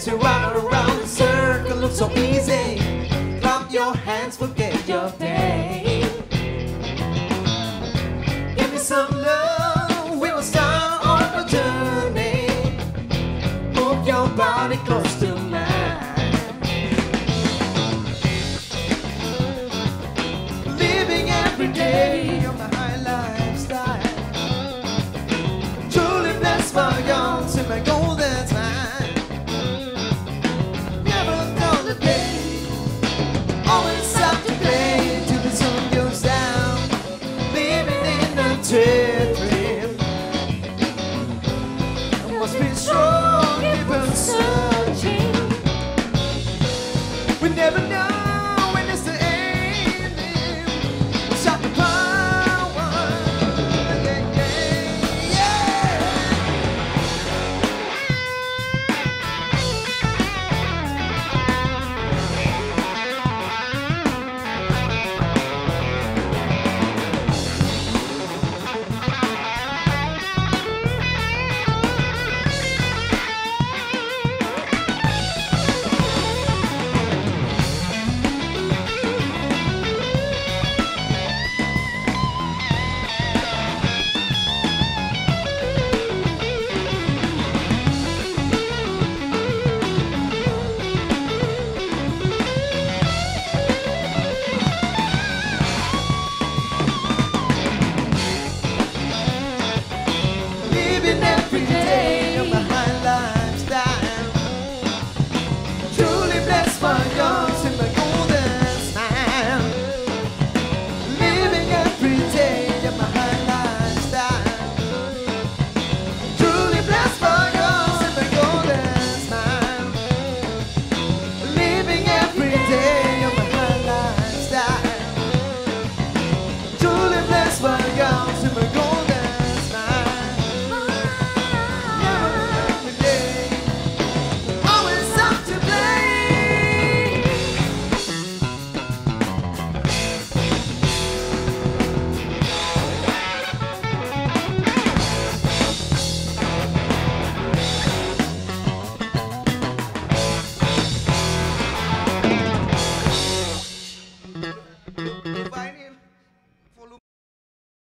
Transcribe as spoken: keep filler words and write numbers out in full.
to run around the circle looks so easy. Clap your hands, forget your pain. Give me some love, we will start on a journey. Move your body close to mine. Living every day on the high lifestyle. Truly blessed by God in my golden time. Never dull the day. Always have to play till the sun goes down. Living in a daydream. I must be strong, keep on searching. We never know.